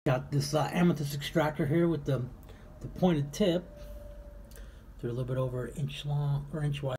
Got this amethyst extractor here with the pointed tip. They're a little bit over an inch long or inch wide.